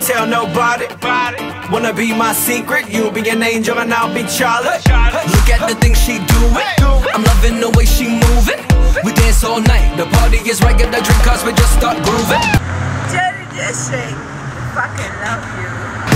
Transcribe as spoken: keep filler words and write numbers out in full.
tell nobody. Wanna be my secret, you'll be an angel and I'll be Charlotte. Look at the things she doing, I'm loving the way she moving. We dance all night, the party is right, get the drink cause we just start grooving. Jerry, just shake, fucking love you.